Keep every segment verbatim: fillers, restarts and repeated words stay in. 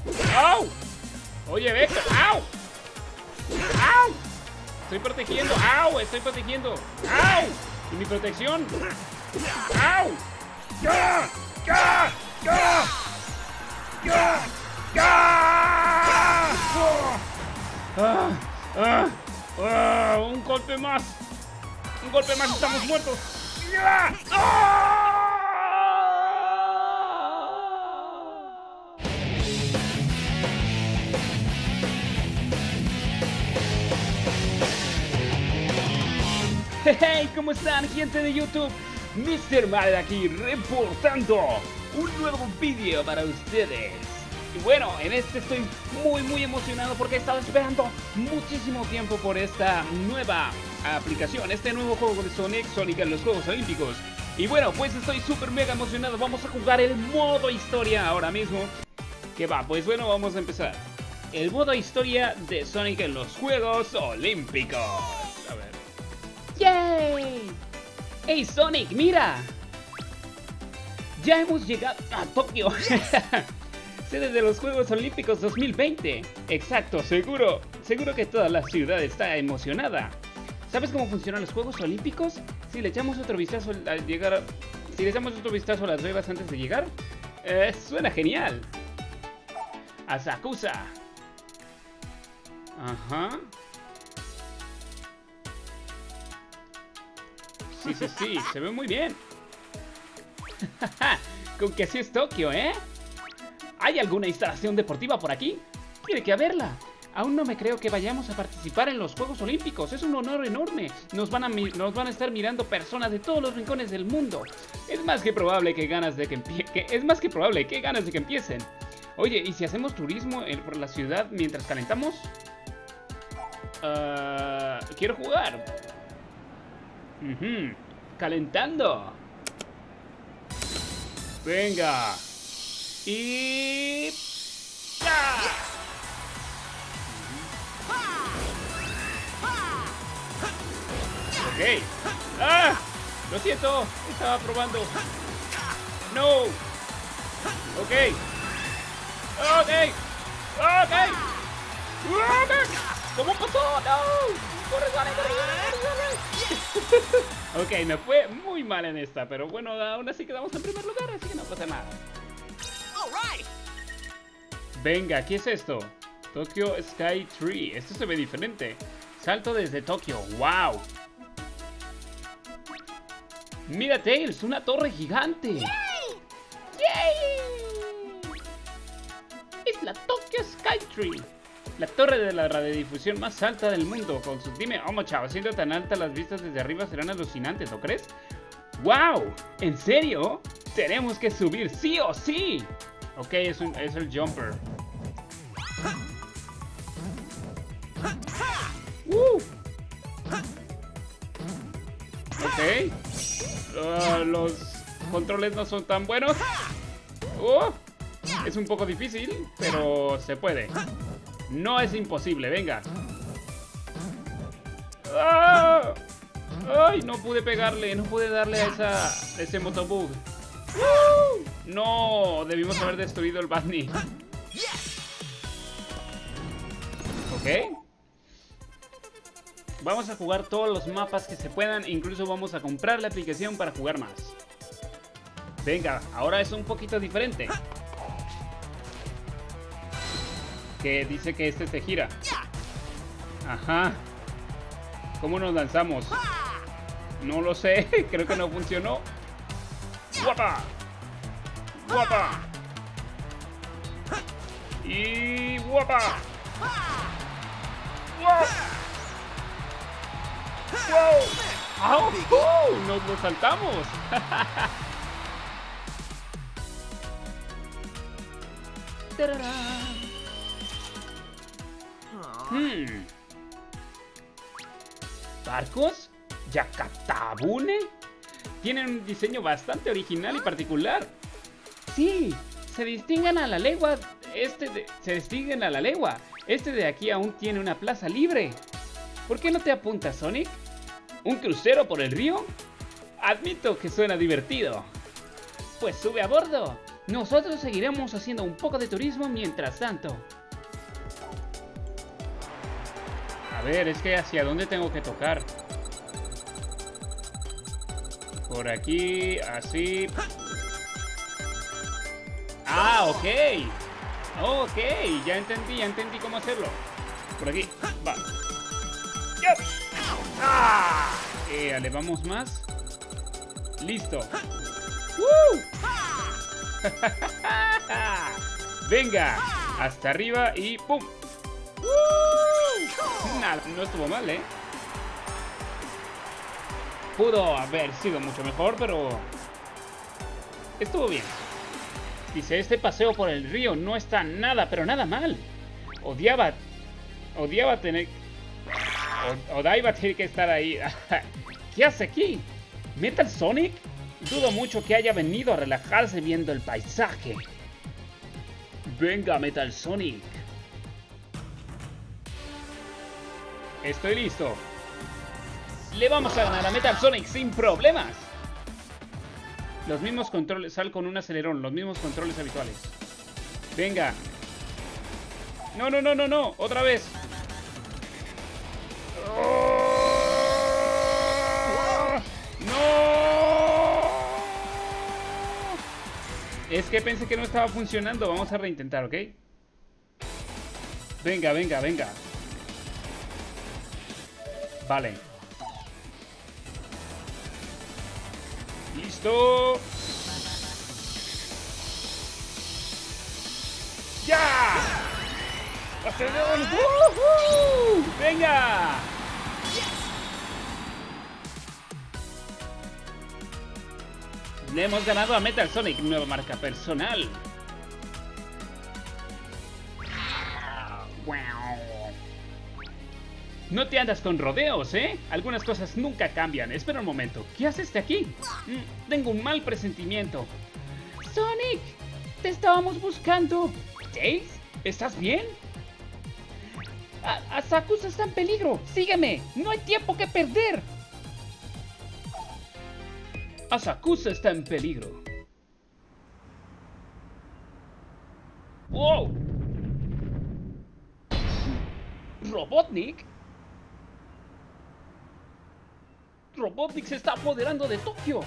¡Au! Oye, Vector, ¡au! ¡Au! Estoy protegiendo, ¡au! Estoy protegiendo, ¡au! ¿Y mi protección? ¡Au! ¡Ya! ¡Ya! ¡Ya! ¡Ya! ¡Ya! ¡Ah! ¡Ah! ¡Ah! ¡Un golpe más! ¡Un golpe más! ¡Estamos muertos! ¡Ya! ¡Ah! Hey, ¿cómo están, gente de YouTube? mister Mal aquí reportando un nuevo vídeo para ustedes. Y bueno, en este estoy muy muy emocionado porque he estado esperando muchísimo tiempo por esta nueva aplicación, este nuevo juego de Sonic, Sonic en los Juegos Olímpicos. Y bueno, pues estoy súper mega emocionado. Vamos a jugar el modo historia ahora mismo. ¿Qué va? Pues bueno, vamos a empezar. El modo historia de Sonic en los Juegos Olímpicos. A ver. ¡Yay! ¡Hey Sonic, mira! Ya hemos llegado a Tokio. Sede de los Juegos Olímpicos dos mil veinte. Exacto, seguro. Seguro que toda la ciudad está emocionada. ¿Sabes cómo funcionan los Juegos Olímpicos? Si le echamos otro vistazo al llegar... Si le echamos otro vistazo a las reglas antes de llegar... Eh, suena genial. Asakusa. Ajá. Sí, sí, sí, se ve muy bien. Con que así es Tokio, ¿eh? ¿Hay alguna instalación deportiva por aquí? Tiene que haberla. Aún no me creo que vayamos a participar en los Juegos Olímpicos. Es un honor enorme. Nos van a, nos van a estar mirando personas de todos los rincones del mundo. Es más que probable que ganas de que, empie que es más que probable que ganas de que empiecen. Oye, ¿y si hacemos turismo en, por la ciudad mientras calentamos? Uh, quiero jugar. Uh-huh. Calentando. Venga. Y... ¡ya! Ok. ¡Ah! Lo siento. Estaba probando. No. Ok. Ok. Ok. Ok. ¿Cómo pasó? No. ¡Corre, corre, corre, corre, corre! Ok, me fue muy mal en esta, pero bueno, aún así quedamos en primer lugar, así que no pasa nada. Venga, ¿qué es esto? Tokyo Sky Tree. Esto se ve diferente. Salto desde Tokio. ¡Wow! Mira, Tails, una torre gigante. ¡Yay! ¡Yay! Es la Tokyo Sky Tree. La torre de la radiodifusión más alta del mundo. Con sus... Dime, oh, chavo, siendo tan alta, las vistas desde arriba serán alucinantes, ¿no crees? ¡Wow! ¿En serio? Tenemos que subir sí o sí. Ok, es, un, es el jumper. Uh. Ok. Uh, los controles no son tan buenos. Uh. Es un poco difícil, pero se puede. No es imposible, venga. ¡Ah! ¡Ay! No pude pegarle, no pude darle a esa, a ese motobug. ¡Uh! No, debimos haber destruido el Batney. Ok. Vamos a jugar todos los mapas que se puedan. Incluso vamos a comprar la aplicación para jugar más. Venga, ahora es un poquito diferente. Que dice que este se gira. Ajá. ¿Cómo nos lanzamos? No lo sé. Creo que no funcionó. ¡Guapa! ¡Guapa! Y... ¡guapa! ¡Wow! ¡Wow! ¡Oh! ¡Oh! ¡Nos lo saltamos! Hmm. ¿Barcos? ¿Yakatabune? Tienen un diseño bastante original y particular. Sí, se distinguen a la legua. Este de, se distinguen a la legua. Este de aquí aún tiene una plaza libre. ¿Por qué no te apuntas, Sonic? ¿Un crucero por el río? Admito que suena divertido. Pues sube a bordo. Nosotros seguiremos haciendo un poco de turismo mientras tanto. A ver, es que hacia dónde tengo que tocar. Por aquí, así. Ah, ok. Ok, ya entendí, ya entendí cómo hacerlo. Por aquí, va. ¡Ah! Eh, le vamos más. Listo. ¡Uh! Venga, hasta arriba y ¡pum! ¡Uh! Nada, no estuvo mal, ¿eh? Pudo haber sido mucho mejor, pero estuvo bien. Dice, este paseo por el río no está nada, pero nada mal. Odiaba, odiaba tener... O, Odaiba tiene que estar ahí. ¿Qué hace aquí? ¿Metal Sonic? Dudo mucho que haya venido a relajarse viendo el paisaje. Venga, Metal Sonic. Estoy listo. Le vamos a ganar a Metal Sonic sin problemas. Los mismos controles, sal con un acelerón, los mismos controles habituales. Venga. No, no, no, no, no, otra vez. Oh, no. Es que pensé que no estaba funcionando. Vamos a reintentar, ¿ok? Venga, venga, venga. Vale. ¡Listo! ¡Ya! ¡Acelerón! ¡Uh-huh! ¡Venga! Le hemos ganado a Metal Sonic, nueva marca personal. No te andas con rodeos, ¿eh? Algunas cosas nunca cambian. Espera un momento. ¿Qué haces de aquí? Mm, tengo un mal presentimiento. Sonic, te estábamos buscando. ¿Tails? ¿Estás bien? A Asakusa está en peligro. Sígueme. No hay tiempo que perder. Asakusa está en peligro. ¡Wow! ¿Robotnik? Robotnik se está apoderando de Tokio.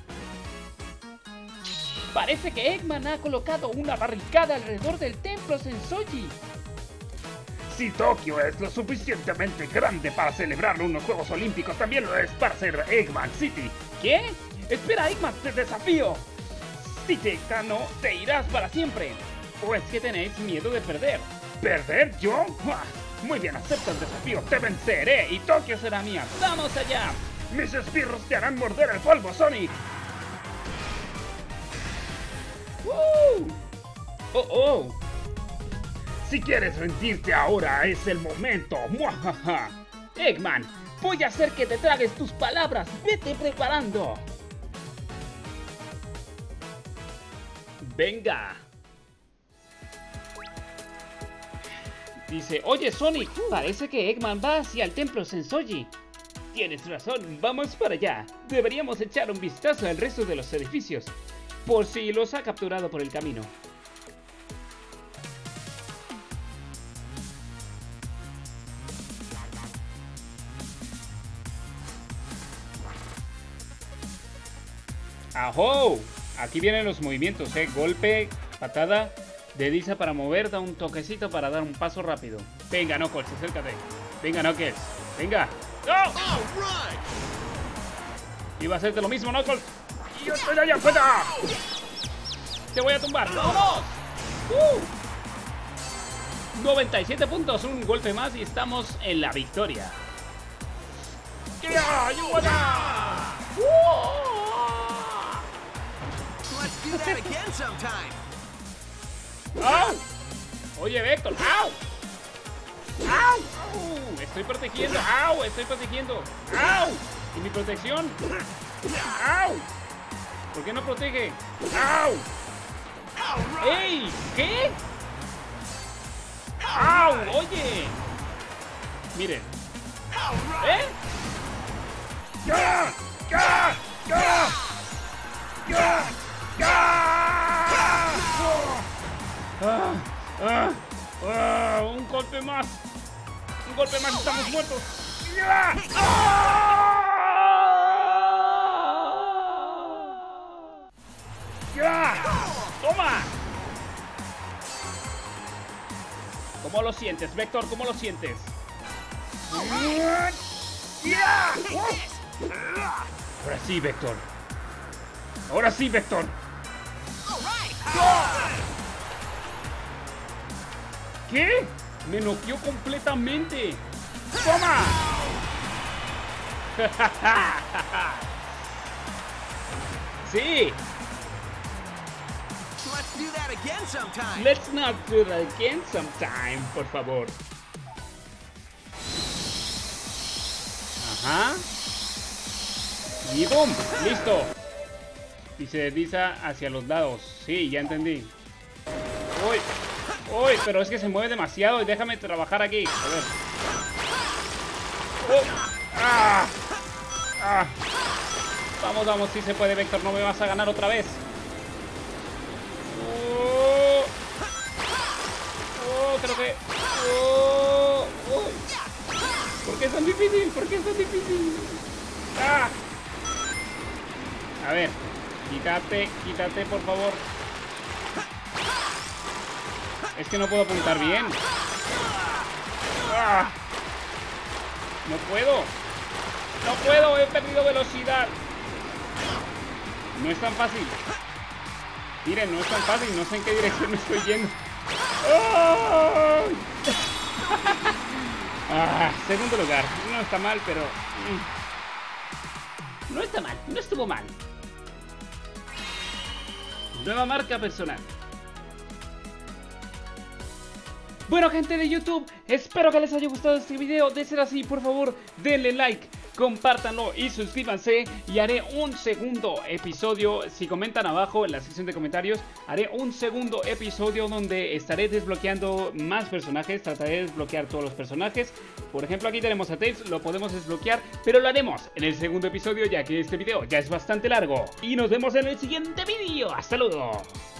Parece que Eggman ha colocado una barricada alrededor del templo Sensoji. Si Tokio es lo suficientemente grande para celebrar unos Juegos Olímpicos, también lo es para ser Eggman City. ¿Qué? Espera, Eggman, te desafío. Si te gano, te irás para siempre. ¿O es que tenéis miedo de perder? ¿Perder yo? Muy bien, acepto el desafío, te venceré y Tokio será mía. ¡Vamos allá! ¡Mis espirros te harán morder el polvo, Sonic! ¡Uh! ¡Oh, oh! Si quieres rendirte ahora, es el momento. ¡Muajaja! Eggman, voy a hacer que te tragues tus palabras. ¡Vete preparando! ¡Venga! Dice, oye Sonic, parece que Eggman va hacia el templo Sensoji. Tienes razón, vamos para allá. Deberíamos echar un vistazo al resto de los edificios, por si los ha capturado por el camino. ¡Ajo! Aquí vienen los movimientos, ¿eh? Golpe, patada, dediza para mover, da un toquecito para dar un paso rápido. Venga, Knuckles, acércate. Venga, Knuckles, venga. ¡No! Iba a hacerte lo mismo, Knuckles. ¡Yo estoy allá afuera! ¡Te voy a tumbar! ¡Vámonos! ¡Uh! noventa y siete puntos, un golpe más y estamos en la victoria. ¡Ya! ¡Ayuda! ¡Au! Oye, Vector, ¡au! ¡Au! Uh, estoy protegiendo, ¡au! Estoy protegiendo, ¡au! ¿Y mi protección? ¡Au! ¿Por qué no protege? ¡Au! ¡Ey! ¿Qué? ¡Au! ¡Oye! Miren. ¿Eh? ¡Ya! ¡Ya! ¡Ya! ¡Ya! ¡Ya! Ah, ah, ah, un golpe más. Un golpe más, estamos muertos. ¡Ah! ¡Ah! ¡Toma! ¿Cómo lo sientes, Vector? ¿Cómo lo sientes? Ahora sí, Vector. Ahora sí, Vector. ¿Qué? Me noqueó completamente. ¡Toma! Sí. Let's do that again sometime. Let's not do that again sometime, por favor. Ajá. Y boom, listo. Y se desliza hacia los lados. Sí, ya entendí. Uy, uy, pero es que se mueve demasiado y déjame trabajar aquí. A ver. Oh. Ah. Ah. Vamos, vamos, si sí se puede, Vector, no me vas a ganar otra vez. Oh, oh creo que... Oh, oh. ¿Por qué es tan difícil? ¿Por qué es tan difícil? Ah. A ver, quítate, quítate, por favor. Es que no puedo apuntar bien. Ah. No puedo. No puedo, he perdido velocidad. No es tan fácil. Miren, no es tan fácil, no sé en qué dirección me estoy yendo. ¡Oh! Ah, segundo lugar. No está mal, pero... No está mal, no estuvo mal. Nueva marca personal. Bueno, gente de YouTube, espero que les haya gustado este video. De ser así, por favor, denle like, compártanlo y suscríbanse. Y haré un segundo episodio. Si comentan abajo en la sección de comentarios, haré un segundo episodio donde estaré desbloqueando más personajes. Trataré de desbloquear todos los personajes. Por ejemplo, aquí tenemos a Tails, lo podemos desbloquear, pero lo haremos en el segundo episodio, ya que este video ya es bastante largo. Y nos vemos en el siguiente vídeo. ¡Hasta luego!